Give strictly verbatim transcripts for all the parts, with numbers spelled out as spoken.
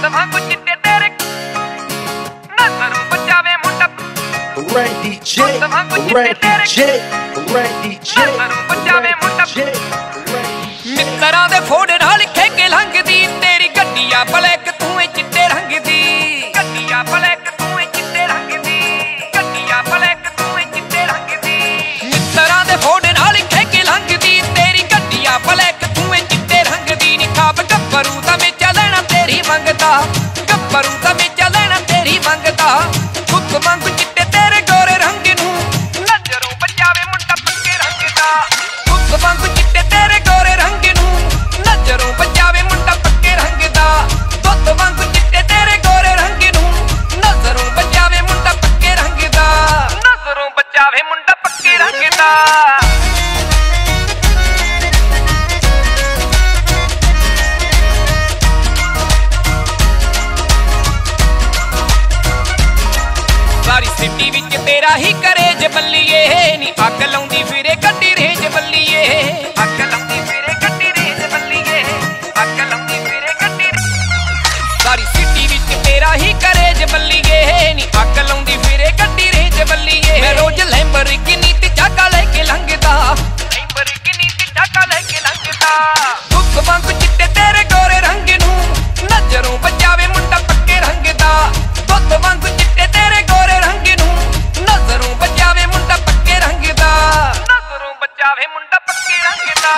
Red D J, Red D J, Red D J, ਮਿੱਤਰਾਂ ਦੇ ਫੋੜੇ ਨਾਲ ਖੇਕੇ ਲੰਘਦੀ ਤੇਰੀ ਗੱਡੀਆਂ ਬਲੈਕ ਤੂੰ ਏ ਚਿੱਟੇ ਰੰਗ ਦੀ ਗੱਡੀਆਂ ਬਲੈਕ ਤੂੰ ਏ ਚਿੱਟੇ ਰੰਗ ਦੀ ਗੱਡੀਆਂ ਬਲੈਕ ਤੂੰ ਏ ਚਿੱਟੇ ਰੰਗ ਦੀ ਮਿੱਤਰਾਂ ਦੇ ਫੋੜੇ ਨਾਲ ਖੇਕੇ ਲੰਘਦੀ ਤੇਰੀ ਗੱਡੀਆਂ ਬਲੈਕ ਤੂੰ ਏ ਚਿੱਟੇ ਰੰਗ ਦੀ ਨੀ ਖਾਬ ਗੱਭਰੂ ਦਾ ਮੇਚਾ ਲੈਣਾ ਤੇਰੀ ਮੰਗਦਾ ਗੱਭਰੂ ਦਾ ਮੇਚਾ ਲੈਣਾ ਤੇਰੀ ਮੰਗਦਾ ਖੁਦ ਮੰਗ ਚਿੱਟੇ ਤੇਰੇ ਗੋਰੇ ਰੰਗ ਨੂੰ ਨਜ਼ਰੋਂ ਬਚਾਵੇ ਮੁੰਡਾ ਪੱਕੇ ਰੰਗ ਦਾ ਖੁਦ ਮੰਗ ਚਿੱਟੇ ਤੇਰੇ ਗੋਰੇ ਰੰਗ ਨੂੰ ਨਜ਼ਰੋਂ ਬਚਾਵੇ ਮੁੰਡਾ ਪੱਕੇ ਰੰਗ ਦਾ ਦੁੱਧ ਵਾਂਗ ਚਿੱਟੇ ਤੇਰੇ ਗੋਰੇ ਰੰਗ ਨੂੰ ਨਜ਼ਰੋਂ ਬਚਾਵੇ ਮੁੰਡਾ ਪੱਕੇ ਰੰਗ ਦਾ ਨਜ਼ਰੋਂ ਬਚਾਵੇ ਮੁੰਡਾ ਪੱਕੇ ਰੰਗ ਦਾ ਸਾਰੀ ਸਿਟੀ ਵਿੱਚ ਤੇਰਾ ਹੀ ਕਰੇਜ ਬੱਲੀਏ ਨੀ ਅੱਗ ਲਾਉਂਦੀ ਫਿਰੇ ਗੱਡੀ ਰੇਜ ਬੱਲੀਏ ਅੱਗ ਲਾਉਂਦੀ ਫਿਰੇ ਗੱਡੀ ਰੇਜ ਬੱਲੀਏ ਅੱਗ ਲਾਉਂਦੀ ਫਿਰੇ ਗੱਡੀ ਸਾਰੀ ਸਿਟੀ ਵਿੱਚ ਤੇਰਾ ਹੀ ਕਰੇਜ ਬੱਲੀਏ ਨੀ ਅੱਗ ਲਾਉਂਦੀ ਫਿਰੇ ਗੱਡੀ ਰੇਜ ਬੱਲੀਏ ਮੈਂ ਰੋਜ਼ ਲੈਂਬਰਗਿਨੀ ਤੇ ਚਾਕਾ ਲੈ ਕੇ ਲੰਘਦਾ ਲੈਂਬਰਗਿਨੀ ਤੇ ਚਾਕਾ ਲੈ ਕੇ ਲੰਘਦਾ ਦੁੱਧ ਵਾਂਗ ਚਿੱਟੇ ਤੇਰੇ ਗੋਰੇ ਰੰਗ ਨੂੰ ਨਜ਼ਰੋਂ ਬਚਾਵੇ ਮੁੰਡਾ ਪੱਕੇ ਰੰਗ ਦਾ ਦੁੱਧ ਵਾਂਗ ਚਿੱਟੇ ਤੇਰੇ ਗੋਰੇ ਰੰਗ ਨੂੰ ਨਜ਼ਰੋਂ ਬਚਾਵੇ ਮੁੰਡਾ ਪੱਕੇ ਰੰਗ ਦਾ ਨਜ਼ਰੋਂ ਬਚਾਵੇ ਮੁੰਡਾ ਪੱਕੇ ਰੰਗ ਦਾ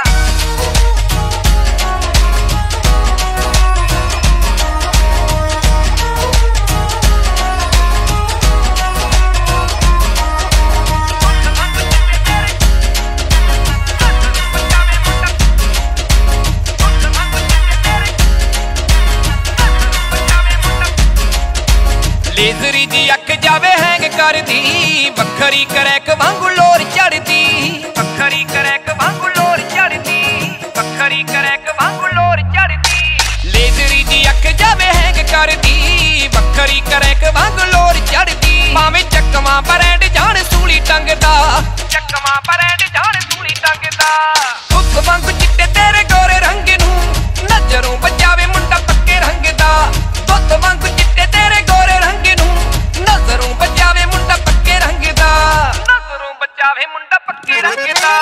ਲੇਜ਼ਰੀ ਦੀ ਅੱਖ ਜਾਵੇ ਹੈਂਗ ਕਰਦੀ ਵੱਖਰੀ ਕਰੈਕ ਵਾਂਗੂ ਲੋਰ ਚੜਦੀ ਵੱਖਰੀ ਕਰੈਕ ਵਾਂਗੂ ਲੋਰ ਚੜਦੀ ਵੱਖਰੀ ਕਰੈਕ ਵਾਂਗੂ ਲੋਰ ਚੜਦੀ ਲੇਜ਼ਰੀ ਦੀ ਅੱਖ ਜਾਵੇ ਹੈਂਗ ਕਰਦੀ ਵੱਖਰੀ ਕਰੈਕ ਵਾਂਗੂ ਲੋਰ ਚੜਦੀ ਭਾਵੇਂ ਚੱਕਵਾਂ ਬਰੈਂਡ ਜਾਣ ਸੂਲੀ ਟੰਗਦਾ ਚੱਕਵਾਂ ਬਰੈਂਡ ਜਾਣ ਸੂਲੀ ਟੰਗਦਾ ਦੁੱਧ ਵਾਂਗੂ ਚਿੱਟੇ ਤੇਰੇ ਗੋਰੇ ਰੰਗ ਨੂੰ ਨਜ਼ਰੋਂ ਬਚਾਵੇ ਮੁੰਡਾ ਪੱਕੇ ਰੰਗ ਦਾ ਦੁੱਧ ਵਾਂਗੂ ਚਿੱਟੇ ਤੇਰੇ ਗੋਰੇ ਰੰਗ ਨੂੰ ਨਜ਼ਰੋਂ ਬਚਾਵੇ ਮੁੰਡਾ ਪੱਕੇ ਰੰਗ ਦਾ ਨਜ਼ਰੋਂ ਬਚਾਵੇ ਮੁੰਡਾ ਪੱਕੇ ਰੰਗ ਦਾ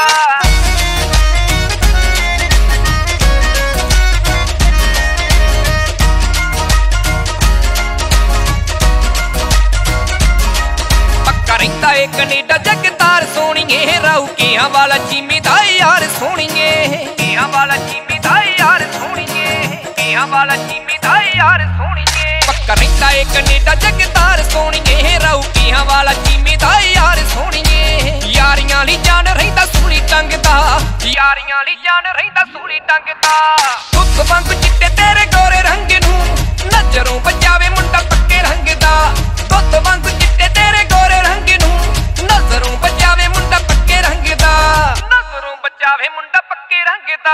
ਪੱਕਾ ਰਹਿੰਦਾ ਏ ਕੈਨੇਡਾ ਜਗਤਾਰ ਸੋਹਣੀਏ ਰਾਊਕਿਆਂ ਵਾਲਾ ਚੀਮੇ ਦਾ ਯਾਰ ਸੋਹਣੀਏ ਕਿਆਂ ਵਾਲਾ ਚੀਮੇ ਦਾ ਯਾਰ ਸੋਹਣੀਏ ਕਿਆਂ ਵਾਲਾ ਚੀਮੇ ਦਾ ਯਾਰ ਸੋਹਣੀਏ ਪੱਕਾ ਰਹਿੰਦਾ ਏ ਕੈਨੇਡਾ ਜਗਤਾਰ ਸੋਹਣੀਏ ਰਾਊਕਿਆਂ ਵਾਲਾ ਚੀਮੇ ਦਾ ਯਾਰ ਸੋਹਣੀਏ ਯਾਰੀਆਂ ਲਈ ਜਾਨ ਰਹਿੰਦਾ ਸੂਲੀ ਟੰਗਦਾ ਯਾਰੀਆਂ ਲਈ ਜਾਨ ਰਹਿੰਦਾ ਸੂਲੀ ਟੰਗਦਾ ਦੁੱਧ ਵਾਂਗ ਚਿੱਟੇ ਤੇਰੇ ਗੋਰੇ ਰੰਗ ਨੂੰ ਨਜ਼ਰੋਂ ਬਚਾਵੇ ਮੁੰਡਾ ਪੱਕੇ ਰੰਗ ਦਾ ਦੁੱਧ ਵਾਂਗ ਚਿੱਟੇ ਤੇਰੇ ਗੋਰੇ ਰੰਗ ਨੂੰ ਨਜ਼ਰੋਂ ਬਚਾਵੇ ਮੁੰਡਾ ਪੱਕੇ ਰੰਗ ਦਾ ਨਜ਼ਰੋਂ ਬਚਾਵੇ ਮੁੰਡਾ ਪੱਕੇ ਰੰਗ ਦਾ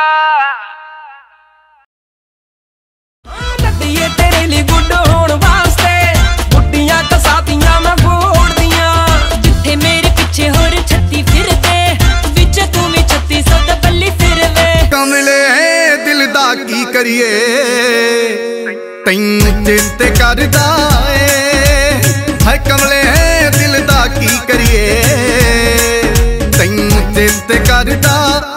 ਲੱਡੀਏ ਤੇਰੇ ਲਈ ਗੁੱਡ ਹੋਣ ਵਾਸਤੇ ਗੁੱਡੀਆਂ ਕਸਾਤੀਆਂ ਮੈਂ ਗੋੜਦੀਆਂ ਜਿੱਥੇ ਮੇਰੇ ਪਿੱਛੇ ਹੋਰ ਛੱਤੀ ਫਿਰਦੇ ਵਿੱਚ ਤੂੰ ਵੀ ਛੱਤੀ ਸੱਤ ਬੱਲੀ ਫਿਰਵੇ ਕਮਲੇ ਦਿਲ ਦਾ ਕੀ ਕਰੀਏ ਤੈਨੂੰ ਚਿੰਤ ਕਰਦਾ ਏ ਹਾਏ ਕਮਲੇ ਦਿਲ ਦਾ ਕੀ ਕਰੀਏ ਤੈਨੂੰ ਚਿੰਤ ਕਰਦਾ